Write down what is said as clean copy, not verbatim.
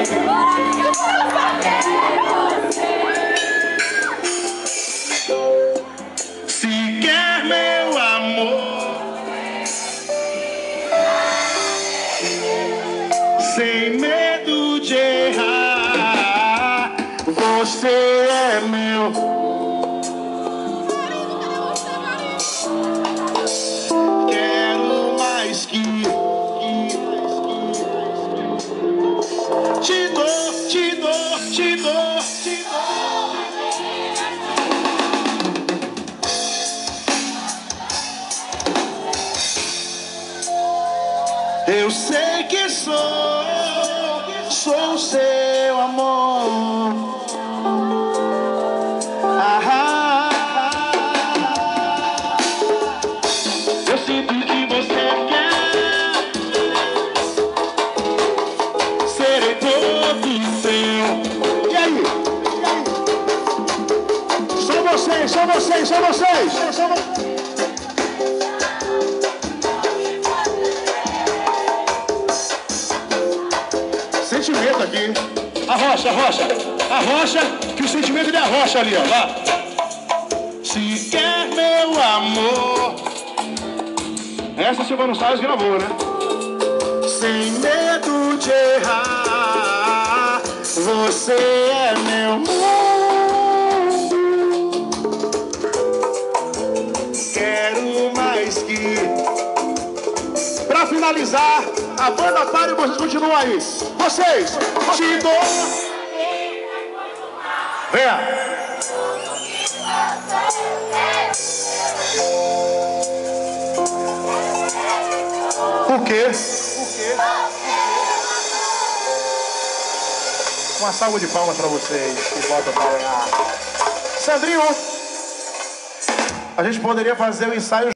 Se quer meu amor, sem medo de errar, você é meu. Quero mais que te dou, te dou, te dou, te dou. Eu sei que sou seu amor. Eu sinto que você quer. Serei todo seu. E aí? Só vocês, só vocês, só vocês. Sentimento aqui. Arrocha, arrocha. Arrocha, que o sentimento ele arrocha ali, ó. Lá. Se quer meu amor. Essa Silvano Salles gravou, né? Sem medo de errar, você é meu mundo. Quero mais que. Pra finalizar, a banda para e vocês continuam aí. Vocês, te dou. Venha. Por quê? Uma salva de palmas pra vocês que voltam pra ganhar. Sandrinho, a gente poderia fazer o ensaio